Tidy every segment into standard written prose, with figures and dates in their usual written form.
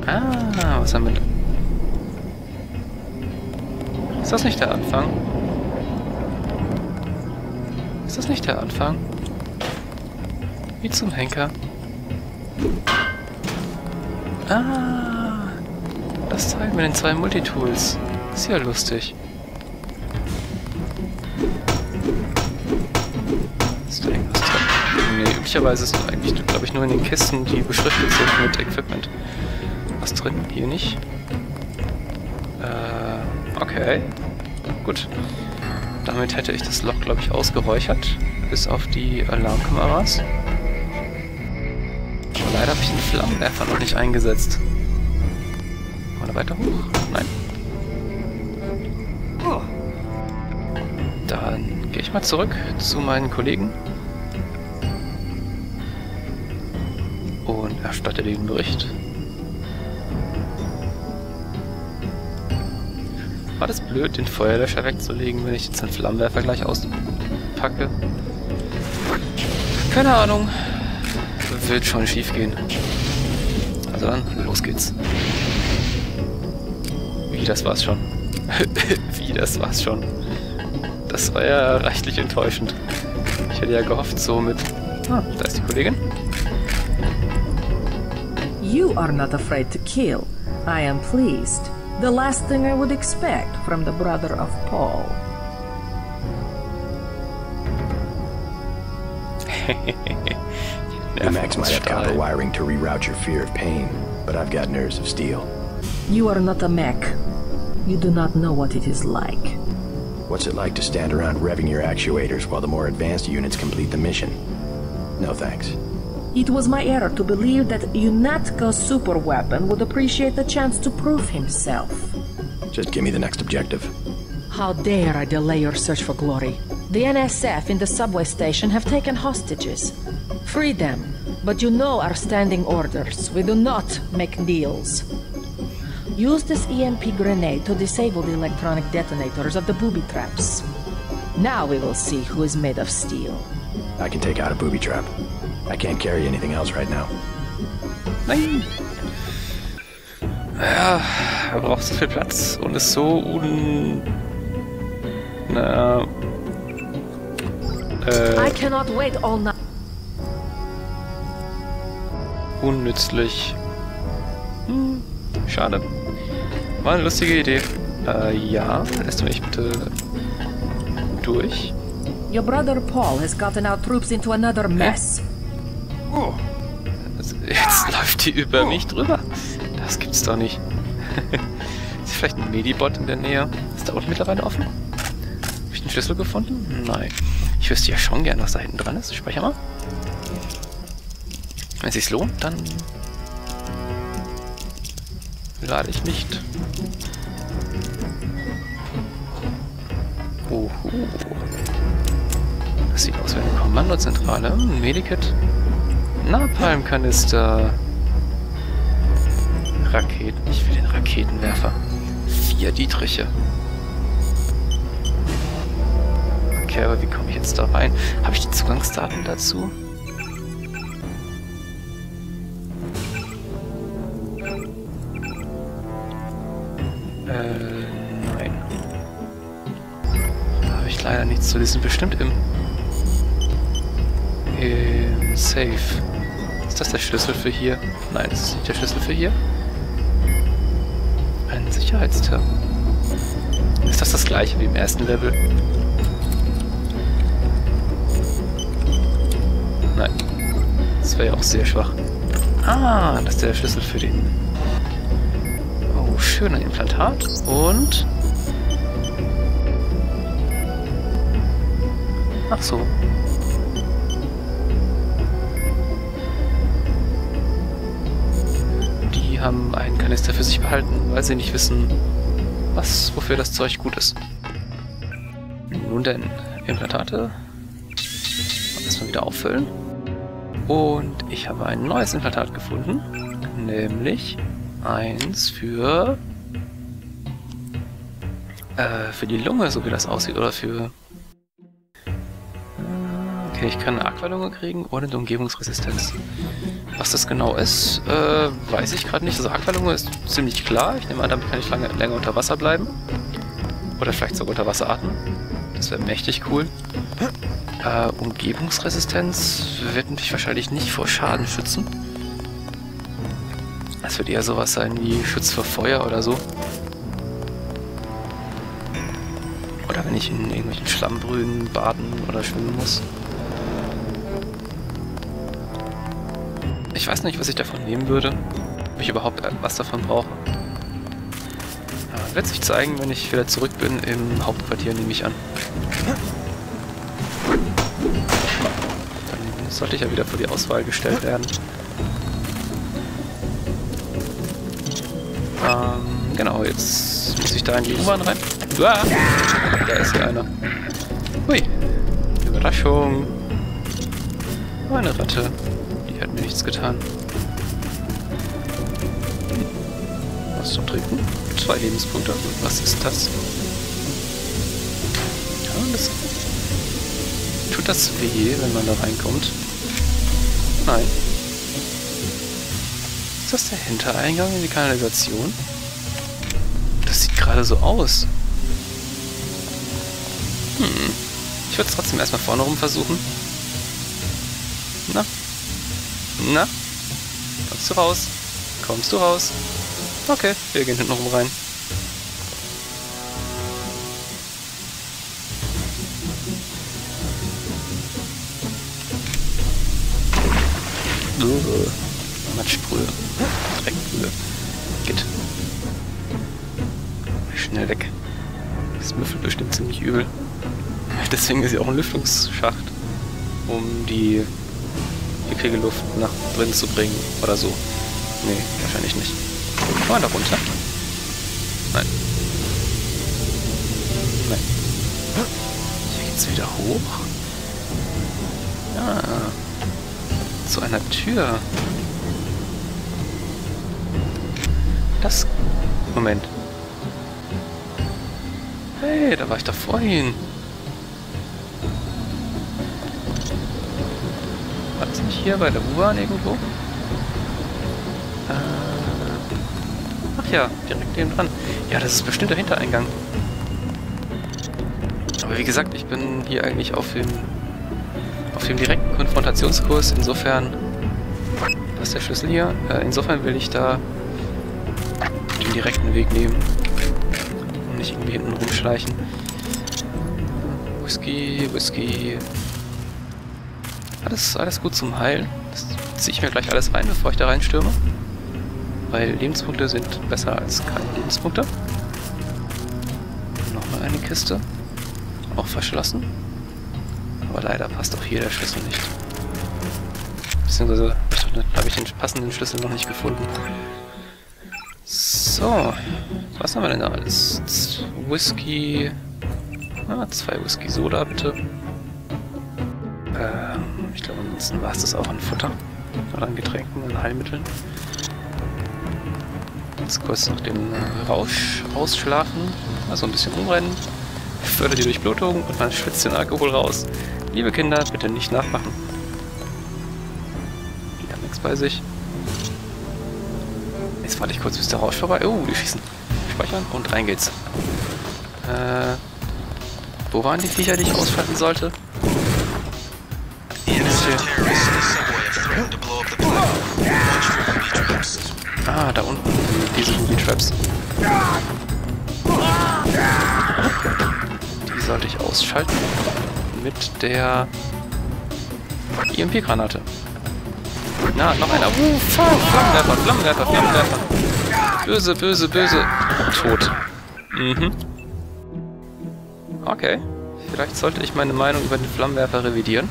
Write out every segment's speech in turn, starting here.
Ah, was haben wir da? Ist das nicht der Anfang? Ist das nicht der Anfang? Wie zum Henker. Ah, das zeigen wir den 2 Multitools. Ist ja lustig. Ist da irgendwas drin? Nee, üblicherweise ist eigentlich, glaube ich, nur in den Kisten, die beschriftet sind mit Equipment. Was drin? Hier nicht. Okay. Gut. Damit hätte ich das Loch, glaube ich, ausgeräuchert. Bis auf die Alarmkameras. Aber leider habe ich den Flammenwerfer noch nicht eingesetzt. Mal da weiter hoch? Nein. Dann gehe ich mal zurück zu meinen Kollegen. Und erstatte den Bericht. War das blöd, den Feuerlöscher wegzulegen, wenn ich jetzt den Flammenwerfer gleich auspacke? Keine Ahnung. Wird schon schief gehen. Also dann, los geht's. Wie, das war's schon? Wie, das war's schon? Das war ja reichlich enttäuschend. Ich hätte ja gehofft, so mit... Ah, da ist die Kollegin. You are not afraid to kill. I am pleased. The last thing I would expect from the brother of Paul. The Max might have copper wiring to reroute your fear of pain, but I've got nerves of steel. You are not a mech. You do not know what it is like. What's it like to stand around revving your actuators while the more advanced units complete the mission? No thanks. It was my error to believe that UNATCO's super weapon would appreciate the chance to prove himself. Just give me the next objective. How dare I delay your search for glory? The NSF in the subway station have taken hostages. Free them, but you know our standing orders. We do not make deals. Use this EMP grenade to disable the electronic detonators of the booby traps. Now we will see who is made of steel. I can take out a booby trap. I can't carry anything else right now. Nein! Ja, er braucht so viel Platz und ist so I cannot wait all night. unnützlich. Schade. War eine lustige Idee. Ja, lässt du mich bitte durch? Your brother Paul has gotten our troops into another mess. Oh. Also jetzt läuft die über mich drüber. Das gibt's doch nicht. Ist vielleicht ein Medibot in der Nähe? Ist da unten mittlerweile offen? Habe ich den Schlüssel gefunden? Nein. Ich wüsste ja schon gern, was da hinten dran ist. Ich speichere mal. Wenn es sich lohnt, dann lade ich nicht. Oho. Das sieht aus wie eine Kommandozentrale. Medikit. Napalmkanister. Raketen. Ich will den Raketenwerfer. 4 Dietriche. Okay, aber wie komme ich jetzt da rein? Habe ich die Zugangsdaten dazu? Nein. Da habe ich leider nichts zu. Die sind bestimmt im Safe. Ist das der Schlüssel für hier? Nein, das ist nicht der Schlüssel für hier. Ein Sicherheitstab. Ist das gleiche wie im ersten Level? Nein. Das wäre ja auch sehr schwach. Ah, das ist der Schlüssel für den... Oh, schöner Implantat. Und... Ach so. Die haben einen Kanister für sich behalten, weil sie nicht wissen, wofür das Zeug gut ist. Nun denn, Implantate. Erstmal wieder auffüllen. Und ich habe ein neues Implantat gefunden. Nämlich eins für die Lunge, so wie das aussieht. Oder für... Okay, ich kann eine Aqualunge kriegen oder eine Umgebungsresistenz. Was das genau ist, weiß ich gerade nicht. Also Aqualunge ist ziemlich klar. Ich nehme an, damit kann ich länger unter Wasser bleiben. Oder vielleicht sogar unter Wasser atmen. Das wäre mächtig cool. Umgebungsresistenz wird mich wahrscheinlich nicht vor Schaden schützen. Das wird eher sowas sein wie Schutz vor Feuer oder so. Oder wenn ich in irgendwelchen Schlammbrühen baden oder schwimmen muss. Ich weiß nicht, was ich davon nehmen würde. Ob ich überhaupt was davon brauche. Ja, wird sich zeigen, wenn ich wieder zurück bin im Hauptquartier, nehme ich an. Dann sollte ich ja wieder vor die Auswahl gestellt werden. Genau, jetzt muss ich da in die U-Bahn rein. Uah! Da ist hier einer. Hui. Überraschung. Eine Ratte. Die hat mir nichts getan. Was zum Trinken? 2 Lebenspunkte. Was ist das? Ja, das... Tut das weh, wenn man da reinkommt? Nein. Ist das der Hintereingang in die Kanalisation? Das sieht gerade so aus. Ich würde es trotzdem erstmal vorne rum versuchen. Na? Na? Kommst du raus? Kommst du raus? Okay, wir gehen hinten rum rein. Matschbrühe. Dreckbrühe. Geht. Schnell weg. Das müffelt bestimmt ziemlich übel. Deswegen ist ja auch ein Lüftungsschacht, um die eklige Luft nach drin zu bringen oder so. Nee, wahrscheinlich nicht. Kann man da runter? Nein. Nein. Hier geht's wieder hoch. Ja. Zu einer Tür. Das... Moment. Hey, da war ich da vorhin. War das nicht hier bei der U-Bahn irgendwo? Ach ja, direkt neben dran. Ja, das ist bestimmt der Hintereingang. Aber wie gesagt, ich bin hier eigentlich auf dem direkten Konfrontationskurs. Insofern... Was ist der Schlüssel hier? Insofern will ich da den direkten Weg nehmen. Und nicht irgendwie hinten rumschleichen. Whisky. Alles gut zum Heilen. Das ziehe ich mir gleich alles rein, bevor ich da reinstürme. Weil Lebenspunkte sind besser als keine Lebenspunkte. Nochmal eine Kiste. Auch verschlossen. Aber leider passt auch hier der Schlüssel nicht. Beziehungsweise habe ich den passenden Schlüssel noch nicht gefunden. So. Was haben wir denn da alles? Whisky. 2 Whisky Soda, bitte. Ich glaube, ansonsten war es das auch an Futter. Oder an Getränken, an Heilmitteln. Jetzt kurz noch den Rausch ausschlafen. Also ein bisschen umrennen. Fördert die Durchblutung und man schwitzt den Alkohol raus. Liebe Kinder, bitte nicht nachmachen. Die haben nichts bei sich. Jetzt warte ich kurz, bis der Rausch vorbei. Oh, die schießen. Speichern und rein geht's. Wo waren die Viecher, die ich ausschalten sollte? Ah, da unten diese Booby-Traps. Die sollte ich ausschalten mit der EMP-Granate. Na, noch einer. Flammenwerfer. Böse. Tot. Okay. Vielleicht sollte ich meine Meinung über den Flammenwerfer revidieren.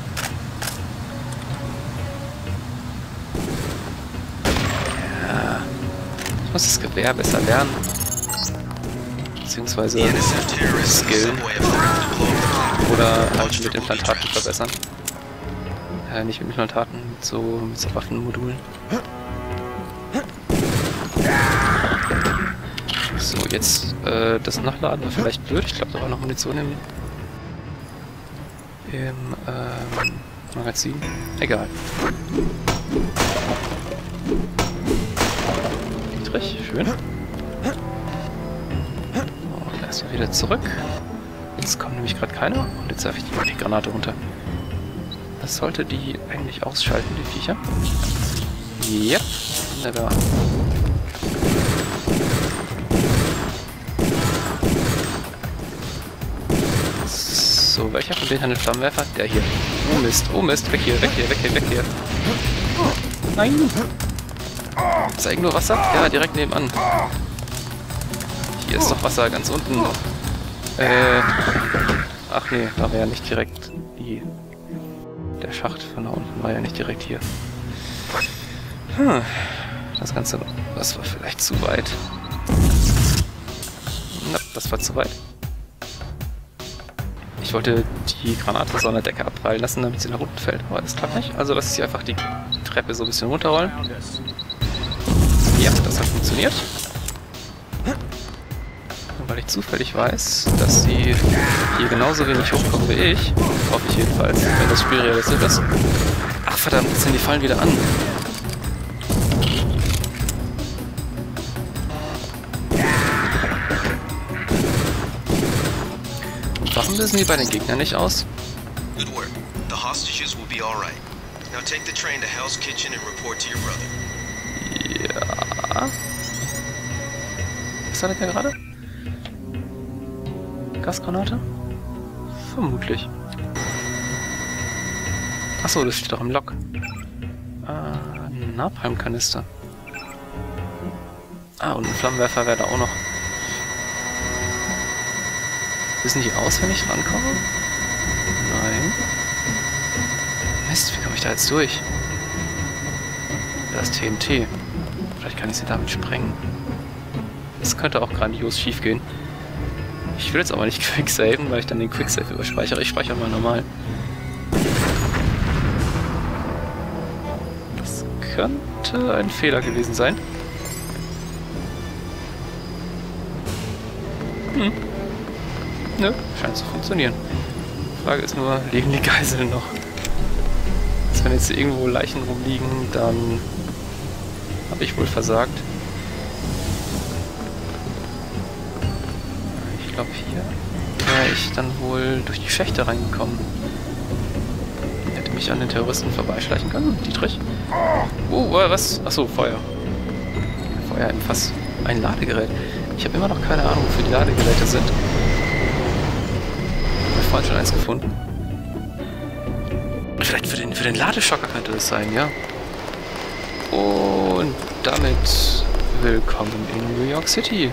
Ja. Ich muss das Gewehr besser lernen. Beziehungsweise skillen. Oder halt mit Implantaten verbessern. Nicht mit Implantaten, mit so Waffenmodulen. So, jetzt das Nachladen war vielleicht blöd. Ich glaube, da war noch Munition im Magazin. Egal. Dietrich, schön. Und erstmal wieder zurück. Jetzt kommt nämlich gerade keiner. Und jetzt werfe ich die Granate runter. Das sollte die eigentlich ausschalten, die Viecher. Ja, wunderbar. So, welcher von denen hat einen Flammenwerfer? Der hier. Oh Mist, weg hier, weg hier, weg hier, weg hier. Nein! Ist da irgendwo Wasser? Ja, direkt nebenan. Hier ist noch Wasser, ganz unten. Ach nee, da war ja nicht direkt die... Der Schacht von da unten war ja nicht direkt hier. Das Ganze, das war vielleicht zu weit. Na, das war zu weit. Ich wollte die Granate so an der Decke abprallen lassen, damit sie nach unten fällt, aber das klappt nicht. Also lasse ich einfach die Treppe so ein bisschen runterrollen. Ja, das hat funktioniert. Und weil ich zufällig weiß, dass sie hier genauso wenig hochkommen wie ich, hoffe ich jedenfalls, wenn das Spiel realistisch ist. Ach verdammt, jetzt sind die Fallen wieder an. Waffen lösen die bei den Gegnern nicht aus? Good work. The hostages will be all right. Now take the train to Hell's Kitchen and report to your brother. Ja. Was war das denn gerade? Gasgranate? Vermutlich. Achso, das steht doch im Log. Napalmkanister. Ah, und ein Flammenwerfer wäre da auch noch. Wissen die aus, wenn ich rankomme? Nein. Mist, wie komme ich da jetzt durch? Das TNT. Vielleicht kann ich sie damit sprengen. Das könnte auch grandios schief gehen. Ich will jetzt aber nicht quicksaven, weil ich dann den Quicksave überspeichere. Ich speichere mal normal. Das könnte ein Fehler gewesen sein. Nö, scheint zu funktionieren. Die Frage ist nur, leben die Geiseln noch? Also wenn jetzt hier irgendwo Leichen rumliegen, dann habe ich wohl versagt. Ich glaube, hier wäre ich dann wohl durch die Schächte reingekommen. Hätte mich an den Terroristen vorbeischleichen können. Dietrich? Oh, was? Achso, Feuer. Feuer im Fass. Ein Ladegerät. Ich habe immer noch keine Ahnung, wofür die Ladegeräte sind. Ich habe vorhin schon eins gefunden. Vielleicht für den Ladeschocker könnte das sein, ja. Und damit willkommen in New York City.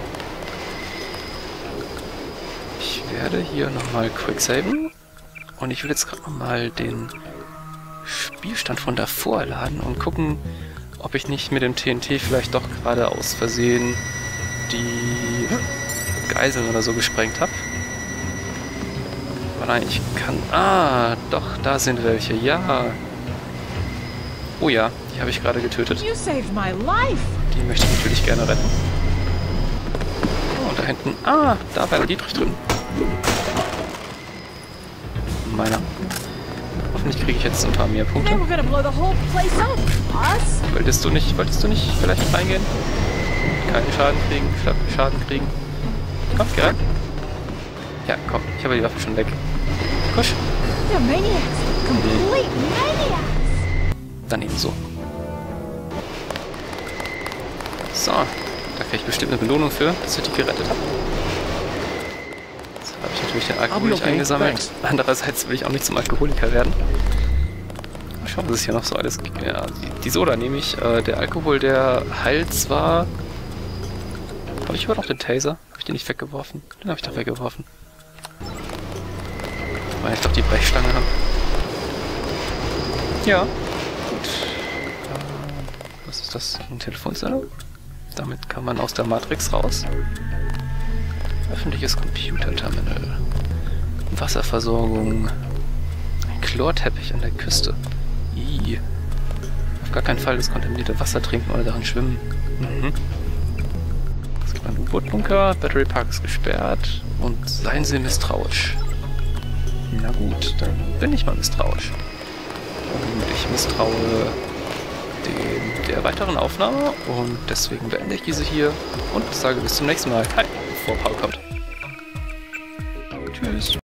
Ich werde hier nochmal quicksaven. Und ich will jetzt gerade nochmal den Spielstand von davor laden und gucken, ob ich nicht mit dem TNT vielleicht doch gerade aus Versehen die Geiseln oder so gesprengt habe. Aber nein, ich kann... Ah, doch, da sind welche. Ja. Oh ja, die habe ich gerade getötet. You saved my life. Die möchte ich natürlich gerne retten. Oh, und da hinten... Ah, da war der Dietrich drin. Meiner. Hoffentlich kriege ich jetzt ein paar mehr Punkte. They were gonna blow the whole place up. Us? Wolltest du nicht vielleicht reingehen? Keinen Schaden kriegen. Komm, geh rein. Ja, komm, ich habe die Waffe schon weg. Kusch. They're maniacs. Complete maniacs. Dann eben so. So, da kriege ich bestimmt eine Belohnung für, dass ich die gerettet habe. Jetzt habe ich natürlich den Alkohol nicht eingesammelt. Andererseits will ich auch nicht zum Alkoholiker werden. Mal schauen, was es hier noch so alles gibt. Ja, die Soda nehme ich. Der Alkohol, der heilt zwar... Habe ich überhaupt noch den Taser? Habe ich den nicht weggeworfen? Den habe ich doch weggeworfen. Weil ich doch die Brechstange habe. Ja. Gut. Was ist das? Ein Telefonzelle? Damit kann man aus der Matrix raus. Öffentliches Computerterminal. Wasserversorgung. Ein Chlorteppich an der Küste. Ih. Auf gar keinen Fall das kontaminierte Wasser trinken oder daran schwimmen. Mhm. Es gibt einen U-Boot-Bunker, Battery Park ist gesperrt und seien Sie misstrauisch. Na gut, dann bin ich mal misstrauisch. Und ich misstraue der weiteren Aufnahme und deswegen beende ich diese hier und sage bis zum nächsten Mal. Hi, bevor Paul kommt. Tschüss.